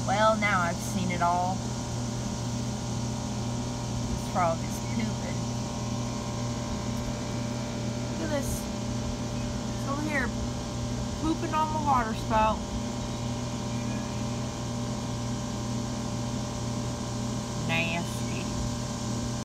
Well, now I've seen it all. This frog is pooping. Look at this. It's over here pooping on the water spout.